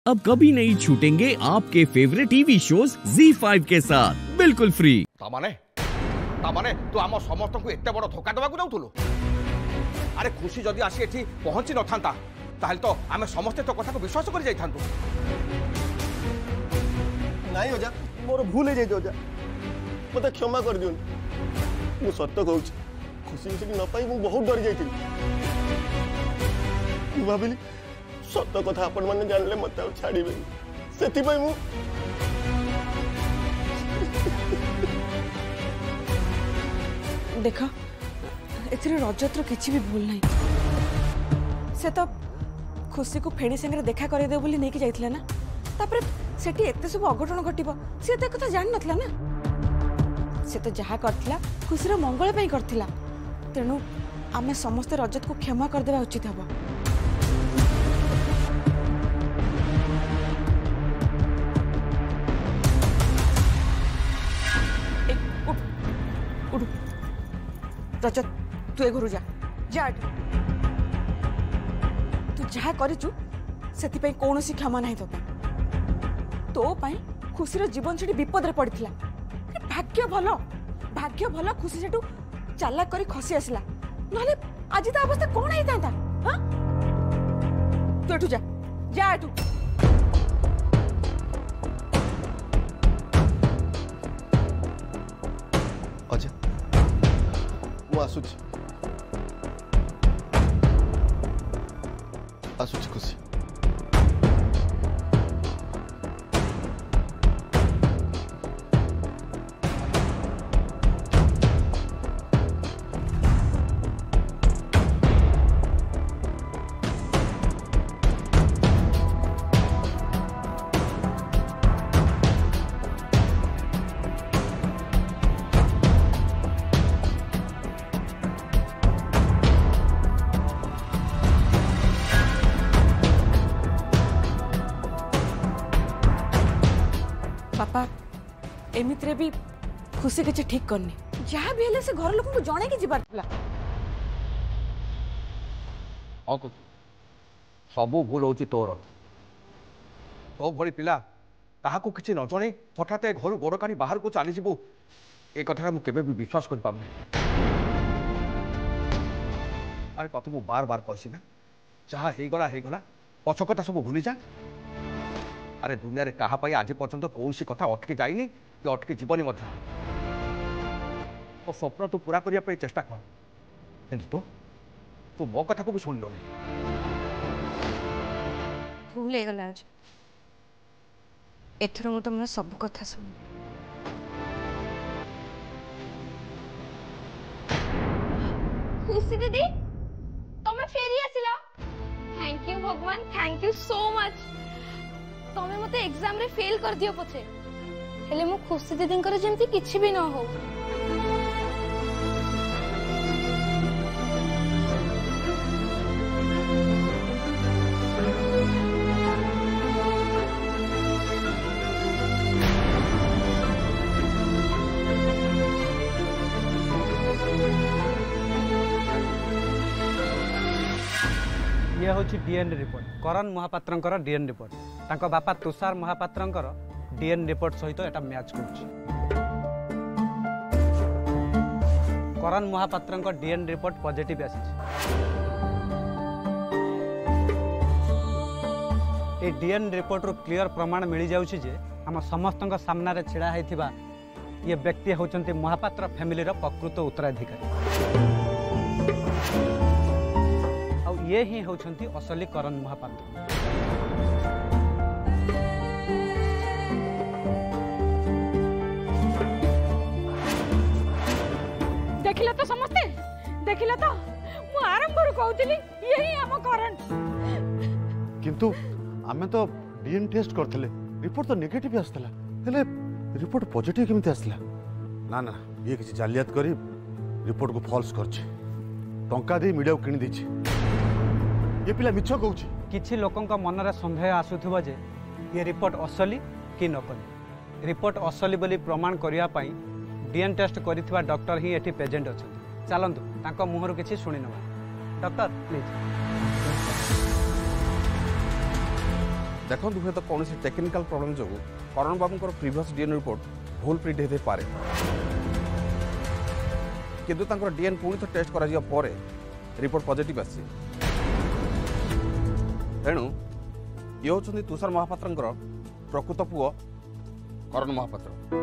अब कभी नहीं छूटेंगे आपके फेवरेट टीवी शोज ZEE5 के साथ बिल्कुल फ्री। तामाने तू आम समस्त को एत बड़ धोखा देवाक जाऊलु। अरे खुशी जदि आसी एठी पहुंची न था ताहले तो आमे समस्ते तो कथा को विश्वास कर जाई थांतु। नहीं ओजा मोर भूल हो जाए ओजा मत क्षमा कर दियो। मु सत्य कहूँ खुशी से न पाई मु बहुत डर जाई। मु भाबिली सत्य कथा आपण माने जानले मत छाड़ी से मु देख एथिरे रजतर किछि भी भूल नहीं। से तो खुशी को फेणी संगे देखा करे दे बोली नहीं कि जाइथिला ना। तापर सेठी एते सब अघटन घटिबो से त कथा जान नथला ना। से तो जहा करथिला खुशीर मंगल पई करथिला। तेणु आमे समस्त रजत को क्षमा कर देबा उचित हबो। रजत तू ए घर जा तू जहा करिचु सेति पई कोनोसी क्षमा नाही तो पई खुशीर जीवन छुटी विपद रे पड़िथिला। भाग्य भलो खुशी सेटू चालाक करी खसी आसला नहले आज ता अवस्था कोन हेता था। हां तू एठू जा एठू। अच्छा आसुची खुशी पापा एमित्रे भी खुशी के ठीक करनी जहाँ भी हेले से घर लोक जड़े कि जीवार सब भूल हो तोर तो भली पिला ताहाको किछि न जणे हठात घर गोड़ काढ़ी बाहर को चली जीवु ए कथा मुझे भी विश्वास कर पाऊँ। अरे तते मु बार बार कहसी ना जहाँ होगला पछ कथा सब भूली जा। अरे दुनिया रे कहा पाई आज पर्यंत कौन सी कथा अटकी जाइनी कि अटकी जीवनी मध्य तो स्वप्न तू पूरा करने चेष्टा कर तू मो कथा को भी सुन लो भूल हो गला आज एथर मु तुम सब कथा सुन। खुशी दीदी तुम्हें फेरी आसिला। थैंक यू भगवान थैंक यू सो मच। तमें मते एग्जाम रे फेल कर दियो पछे हेले मु खुशी दीदी कर जेमती किछि भी न हो। ये हूँ DNA report Karan Mahapatra DNA report तांको बापा तुषार महापात्र डीएनए रिपोर्ट सहित एटा मैच कर Karan Mahapatra DNA report positive आसी। ए डीएनए रिपोर्ट रू क्लियर प्रमाण मिल जाउछि जे आम समस्त सामना रे छिड़ा होइथिबा ये व्यक्ति होचंती महापात्र फैमिली रो प्रकृत उत्तराधिकारी। ये ही होचंती असली करण महापात्र। देखिला तो समझते देखिला तो मु आरंभ करू कहउतली यही हम करण किंतु आमे तो डीएनए टेस्ट करथले रिपोर्ट तो नेगेटिव आस्तला हेले रिपोर्ट पॉजिटिव केमिति आसला ना ना ये किसी जालियात करी रिपोर्ट को फॉल्स करछि टंका दे मीडिया को किनि दिछि ये पिला मिछ कहउछि। किछि लोकंक मन रे संदेह आसुथबो जे ये रिपोर्ट असली कि नकली। रिपोर्ट असली बोली प्रमाण करिया पई डीएनए टेस्ट करिथिबा डॉक्टर ही एठी प्रेजेंट अछंती। चलंतु तांको मुहरु किछि सुनि नबा। Doctor please. देखो हुए तो कौन टेक्निकल प्रॉब्लम जो करण बाबू प्रीवियस डीएनए रिपोर्ट भूल प्रिंट होते पारे किंतु डीएनए पुणी तो टेस्ट करा पर रिपोर्ट पॉजिटिव आसी तेणु ये होचंदी तुषार महापात्र प्रकृत पुओ करण महापात्र।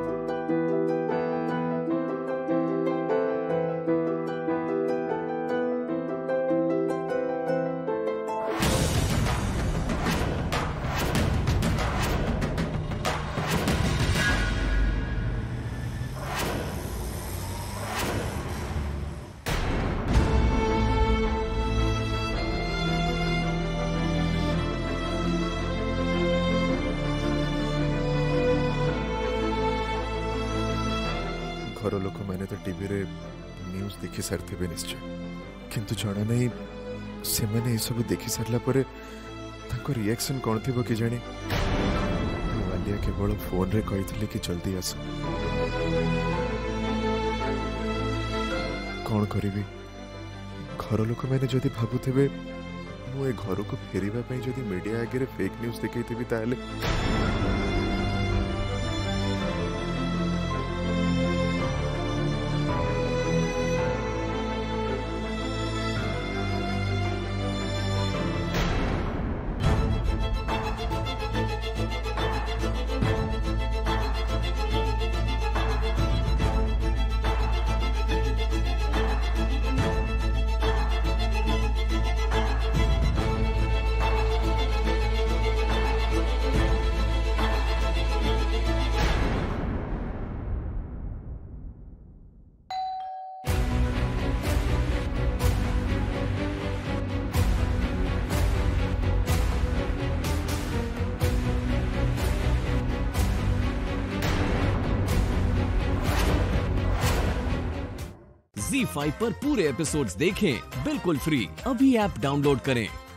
घर लोक मैंने तो टीवी रे न्यूज देखी सारे निश्चय किंतु जना नहीं से मैंने ये सब देखी सारा पर रिएक्शन कौन थी कि जानी आलिया केवल फोन रे कही कि जल्दी आस कौन करी घर लोक मैंने जदि भावुवे मु घर को फेरवा जदि मीडिया आगे फेक न्यूज देखी ताले ZEE5 पर पूरे एपिसोड्स देखें बिल्कुल फ्री। अभी ऐप डाउनलोड करें।